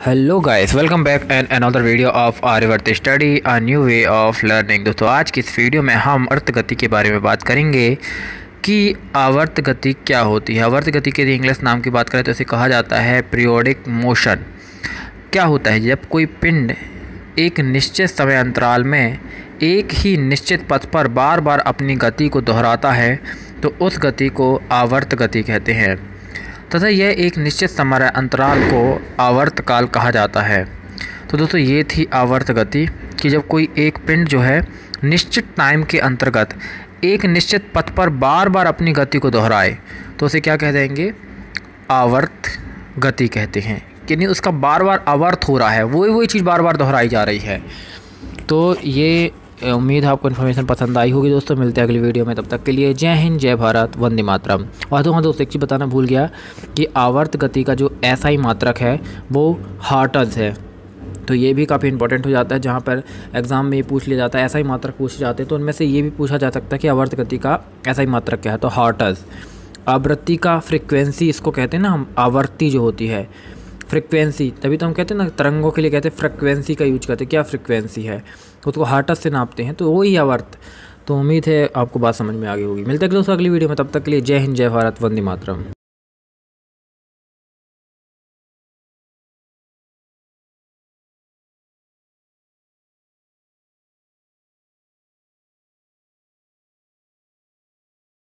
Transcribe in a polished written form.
Hello guys, welcome back and another video of Aryavart study a new way of learning. दोस्तों, आज की इस video में हम आवर्त गति के बारे में बात करेंगे कि आवर्त गति क्या होती है। आवर्त गति के इंग्लिश नाम की बात करें तो इसे कहा जाता है पीरियोडिक मोशन। क्या होता है, जब कोई पिंड एक निश्चित समय अंतराल में एक ही निश्चित पथ पर बार बार अपनी गति को दोहराता है तो उस गति को आवर्त गति कहते हैं तथा यह एक निश्चित समय अंतराल को आवर्तकाल कहा जाता है। तो दोस्तों, ये थी आवर्त गति कि जब कोई एक पिंड जो है निश्चित टाइम के अंतर्गत एक निश्चित पथ पर बार बार अपनी गति को दोहराए तो उसे क्या कह देंगे, आवर्त गति कहते हैं। यानी उसका बार बार आवर्त हो रहा है, वही चीज़ बार बार दोहराई जा रही है। तो ये उम्मीद है आपको इन्फॉर्मेशन पसंद आई होगी। दोस्तों, मिलते हैं अगली वीडियो में, तब तक के लिए जय हिंद, जय भारत, वंदे मातरम। और दोस्तों, एक चीज़ बताना भूल गया कि आवर्त गति का जो SI मात्रक है वो हर्ट्ज़ है। तो ये भी काफ़ी इंपॉर्टेंट हो जाता है, जहाँ पर एग्ज़ाम में ये पूछ लिया जाता है, SI मात्रक पूछे जाते हैं तो उनमें से ये भी पूछा जा सकता है कि आवर्त गति का SI मात्रक क्या है, तो हर्ट्ज़। आवृत्ति का फ्रिक्वेंसी इसको कहते हैं ना हम, आवर्ती जो होती है फ्रिक्वेंसी, तभी तो हम कहते हैं ना तरंगों के लिए कहते हैं फ्रिक्वेंसी का यूज करते हैं। क्या फ्रिक्वेंसी है, तो उसको हर्ट्ज़ से नापते हैं, तो वही आवर्त। तो उम्मीद है आपको बात समझ में आ गई होगी। मिलते हैं दोस्तों अगली वीडियो में, तब तक के लिए जय हिंद, जय भारत, वंदे मातरम।